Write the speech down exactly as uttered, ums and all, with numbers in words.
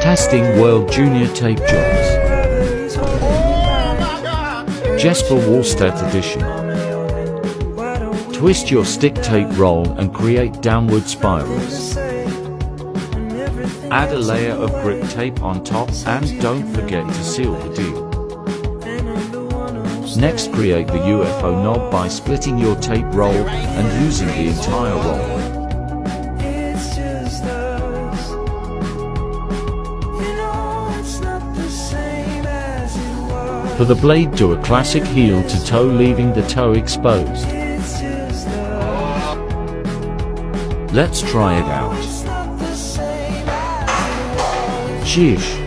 Testing World Junior Tape Jobs. Jesper Wallstedt Edition. Twist your stick tape roll and create downward spirals. Add a layer of grip tape on top and don't forget to seal the deal. Next, create the U F O knob by splitting your tape roll and using the entire roll. For the blade, do a classic heel to toe, leaving the toe exposed. Let's try it out. Sheesh.